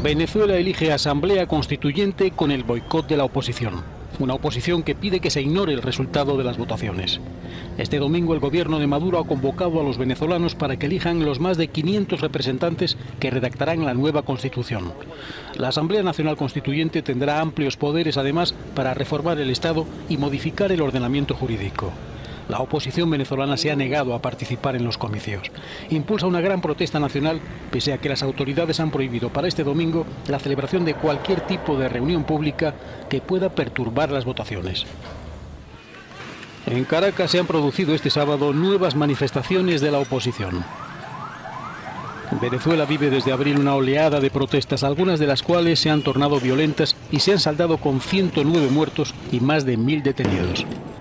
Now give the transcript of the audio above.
Venezuela elige asamblea constituyente con el boicot de la oposición. Una oposición que pide que se ignore el resultado de las votaciones. Este domingo el gobierno de Maduro ha convocado a los venezolanos para que elijan los más de 500 representantes que redactarán la nueva constitución. La Asamblea Nacional Constituyente tendrá amplios poderes además para reformar el Estado y modificar el ordenamiento jurídico. La oposición venezolana se ha negado a participar en los comicios. Impulsa una gran protesta nacional, pese a que las autoridades han prohibido para este domingo la celebración de cualquier tipo de reunión pública que pueda perturbar las votaciones. En Caracas se han producido este sábado nuevas manifestaciones de la oposición. Venezuela vive desde abril una oleada de protestas, algunas de las cuales se han tornado violentas y se han saldado con 109 muertos y más de 1000 detenidos.